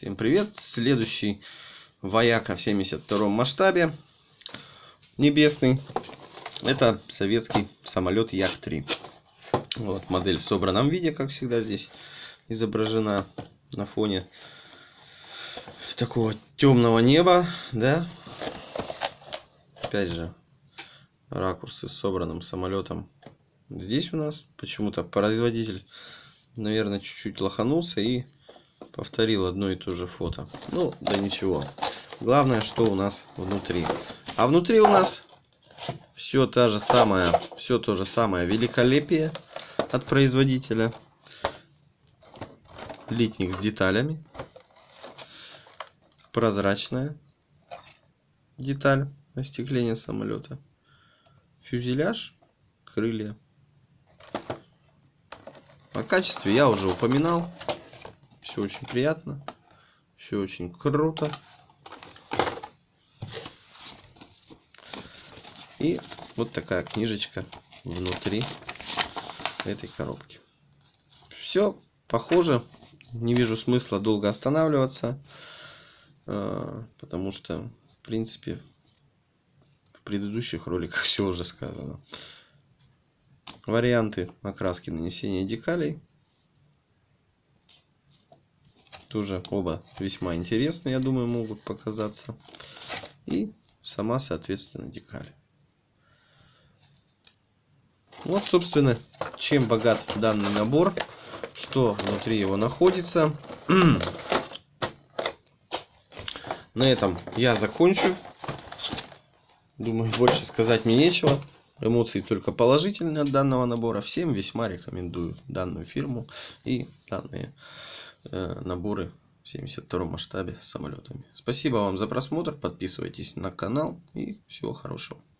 Всем привет! Следующий вояка в 72 масштабе небесный. Это советский самолет Як-3. Вот модель в собранном виде, как всегда здесь изображена на фоне такого темного неба, да? Опять же ракурсы с собранным самолетом здесь у нас. Почему-то производитель, наверное, чуть-чуть лоханулся и повторил одно и то же фото. Ну, да ничего. Главное, что у нас внутри. А внутри у нас все то же самое великолепие от производителя. Литник с деталями. Прозрачная деталь остекления самолета. Фюзеляж, крылья. О качестве я уже упоминал. Все очень приятно. Все очень круто. И вот такая книжечка внутри этой коробки. Все похоже. Не вижу смысла долго останавливаться. Потому что, в принципе, в предыдущих роликах все уже сказано. Варианты окраски нанесения декалей. Тоже оба весьма интересные, я думаю, могут показаться. И сама, соответственно, декаль. Вот, собственно, чем богат данный набор. Что внутри его находится. На этом я закончу. Думаю, больше сказать мне нечего. Эмоции только положительные от данного набора. Всем весьма рекомендую данную фирму и данные наборы в 72 масштабе с самолетами. Спасибо вам за просмотр. Подписывайтесь на канал и всего хорошего.